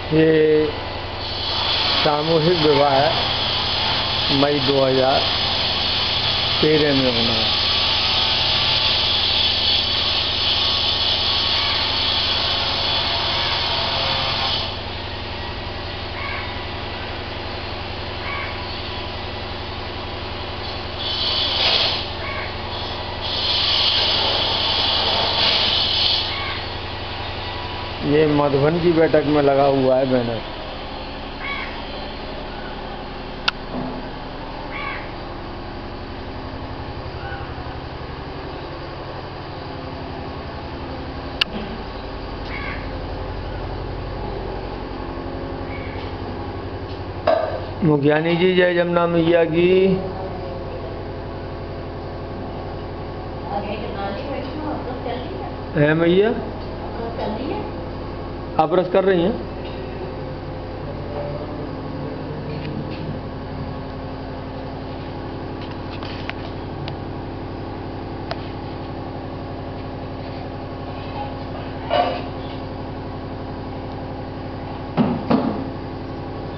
ये सामूहिक विवाह मई 2013 में होना है। ये मधुबन की बैठक में लगा हुआ है बैनर। मुखियानी जी जय जमुना मैया की। है मैया आप रस कर रही हैं।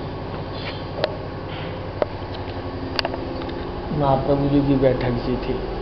महाप्रभु जी की बैठक जी थी।